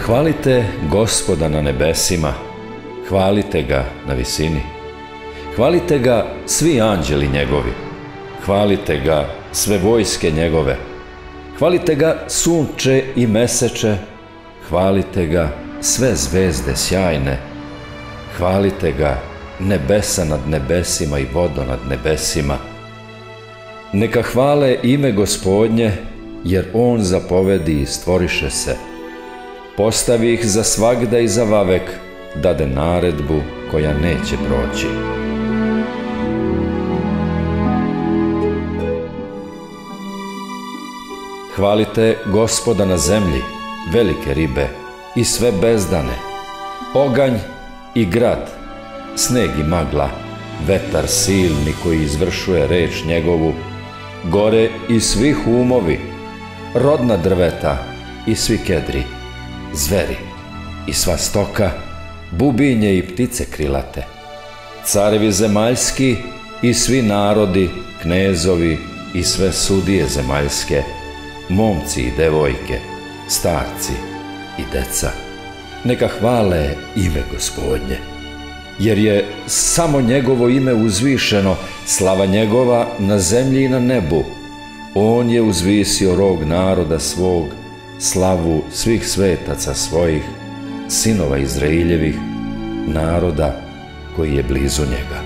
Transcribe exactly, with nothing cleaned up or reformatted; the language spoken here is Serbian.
Hvalite Gospoda na nebesima, hvalite ga na visini. Hvalite ga svi anđeli njegovi, hvalite ga sve vojske njegove. Hvalite ga sunče i meseče, hvalite ga sve zvezde sjajne. Hvalite ga nebesa nad nebesima i vodo nad nebesima. Neka hvale ime Gospodnje, jer on zapovedi i stvoriše se. Postavi ih za svagda i za vavek, dade naredbu koja neće proći. Hvalite Gospoda na zemlji, velike ribe i sve bezdane, oganj i grad, sneg i magla, vetar silni koji izvršuje reč njegovu, gore i svi humovi, rodna drveta i svi kedri, zveri i sva stoka, bubinje i ptice krilate, carevi zemaljski i svi narodi, knezovi i sve sudije zemaljske, momci i devojke, starci i deca, neka hvale ime Gospodnje, jer je samo njegovo ime uzvišeno, slava njegova na zemlji i na nebu. On je uzvisio rog naroda svog, slavu svih svetaca svojih, sinova Izraeljevih, naroda koji je blizu njega.